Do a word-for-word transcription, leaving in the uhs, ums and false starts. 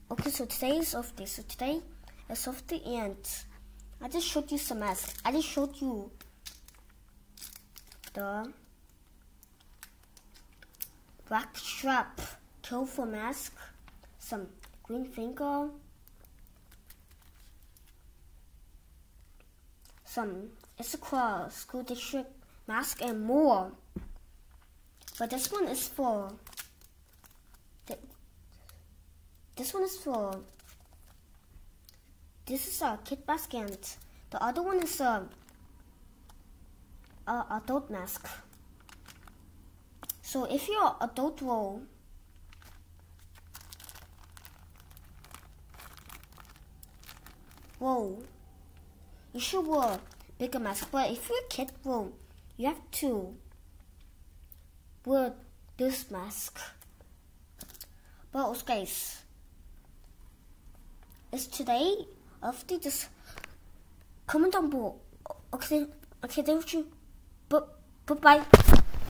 Okay, so today is off day. So today is off day, and I just showed you some masks. I just showed you the black strap kill for mask, some green finger, some Issaquah School District mask, and more. But this one is for th this one is for this is a kid mask, and the other one is a, a adult mask. So if you're adult role, whoa, you should wear a bigger mask. But if you're a kid role, you have to wear this mask. But also, guys, it's today. After just comment down below. Okay, okay, don't you? But, but bye.